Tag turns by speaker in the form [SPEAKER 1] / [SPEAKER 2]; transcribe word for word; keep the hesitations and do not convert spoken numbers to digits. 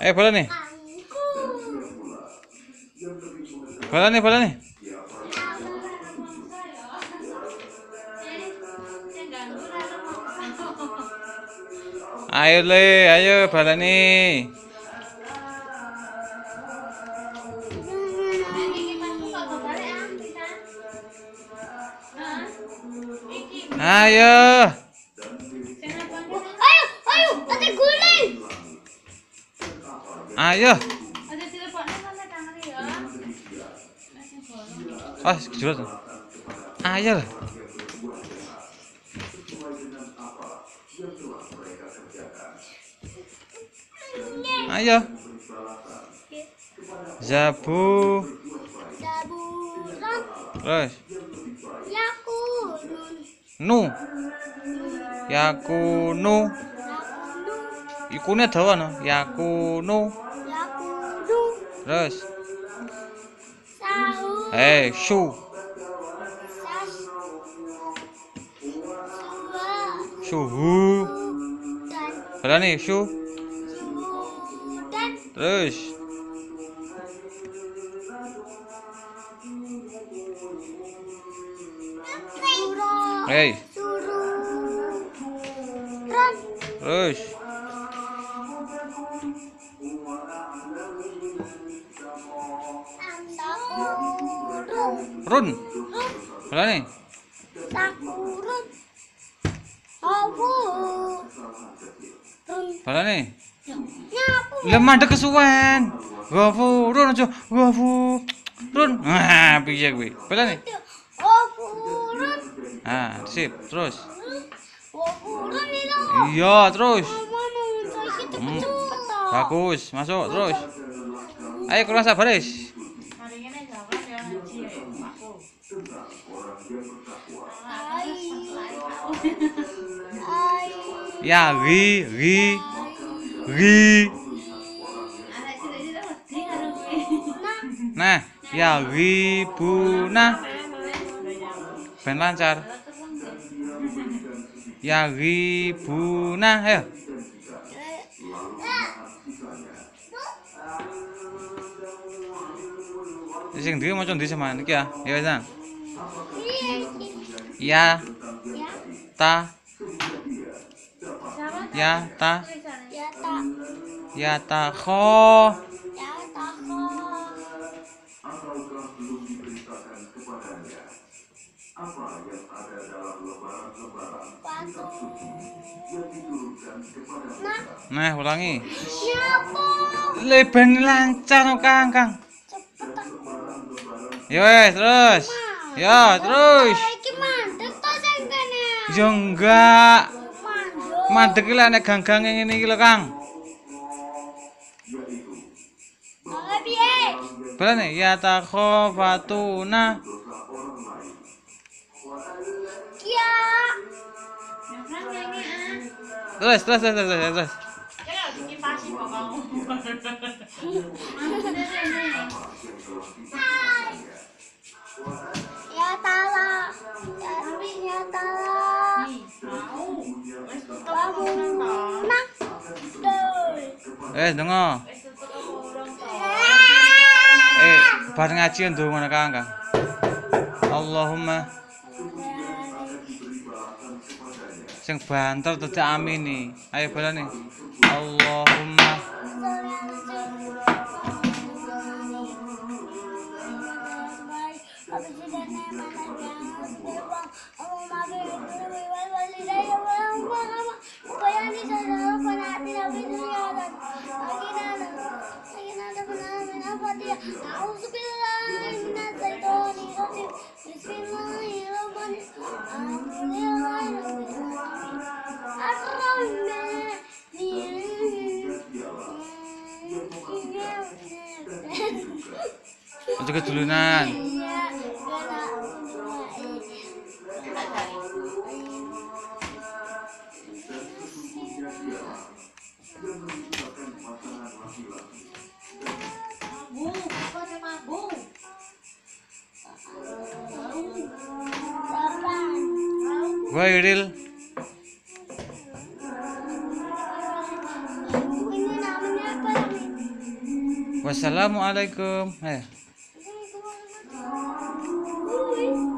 [SPEAKER 1] Eh, bola nih. Bola nih, bola nih. Ayo le, ayo bola nih. Ayo.
[SPEAKER 2] Ayo, ayo, ada guling.
[SPEAKER 1] Ayo. Ah, kejurut. Ayo lah. Ayo. Zabu.
[SPEAKER 2] Zaburan.
[SPEAKER 1] Terus.
[SPEAKER 2] Yakunun.
[SPEAKER 1] Nu. Yakunu.
[SPEAKER 2] Yakunu.
[SPEAKER 1] Ikune dawa no. Yakunu.
[SPEAKER 2] Yakunu.
[SPEAKER 1] Terus.
[SPEAKER 2] Sahu.
[SPEAKER 1] Eh, shu.
[SPEAKER 2] Sas. Suha.
[SPEAKER 1] Suhu.
[SPEAKER 2] Dan.
[SPEAKER 1] Bola nih, shu.
[SPEAKER 2] Sudan.
[SPEAKER 1] Terus.
[SPEAKER 2] Suro.
[SPEAKER 1] Hey.
[SPEAKER 2] Sururan.
[SPEAKER 1] Terus.
[SPEAKER 2] Takurun.
[SPEAKER 1] Run. Bola nih.
[SPEAKER 2] Takurun. Hawu. Run.
[SPEAKER 1] Bola nih.
[SPEAKER 2] Nyapu.
[SPEAKER 1] Lemah dek kesuwen. Gafurun aja. Gafurun. Ah, piye kuwi? Bola nih.
[SPEAKER 2] Wafurun.
[SPEAKER 1] Ah, sip. Terus.
[SPEAKER 2] Wafurun itu.
[SPEAKER 1] Iya, terus.
[SPEAKER 2] Mama mau kita
[SPEAKER 1] Hmm.
[SPEAKER 2] cepet toh.
[SPEAKER 1] Bagus, masuk terus. Ayo kurang sabar, Is.
[SPEAKER 2] Ai. Ai.
[SPEAKER 1] Ya, ri, ri, ri. Nah, ya ribuna. Ben lancar. Ya ribuna, ayo. Sing ndi maca ndi sama niki ya. Ya wis. Ya, ta. Ya, ta.
[SPEAKER 2] Ya tak.
[SPEAKER 1] Ya, ta kho.
[SPEAKER 2] Ya takho. Patu. Nah,
[SPEAKER 1] Nah, ulangi.
[SPEAKER 2] siapa?
[SPEAKER 1] Leben lancar no, Kang, Kang.
[SPEAKER 2] Cepet tak.
[SPEAKER 1] Ya wes, terus. Ya, terus.
[SPEAKER 2] Iki mandek to sing kene.
[SPEAKER 1] Ya enggak.
[SPEAKER 2] Mandek.
[SPEAKER 1] Mandek iki lek nek gang-gang ngene iki lho, Kang.
[SPEAKER 2] Oke piye?
[SPEAKER 1] Bener ya takhofatuna.
[SPEAKER 2] Kia.
[SPEAKER 1] Terus, terus, terus, terus, terus.
[SPEAKER 2] Ya tala. Ya ya tala. Kamu nak. Doi.
[SPEAKER 1] Eh, dengo. Eh, bar ngaji ndonga Kang, Kang. Allahumma sing banter tidak amini. Ayo balane. Allahumma aja kedulunan. Gua Iril.
[SPEAKER 2] Ini namanya apa?
[SPEAKER 1] Wassalamualaikum. Eh.
[SPEAKER 2] Uy.